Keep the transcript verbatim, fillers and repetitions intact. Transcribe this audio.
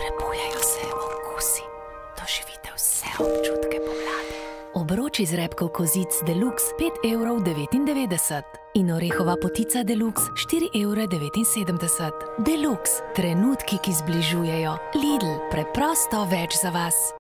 Prebujajo se okusi, doživite vse občutke pomladi. Obroč iz repkov kozic Deluxe pet evrov devetindevetdeset in orehova potica Deluxe štiri evre devetinsedemdeset. Deluxe, trenutki, ki zbližujejo. Lidl, preprosto več za vas.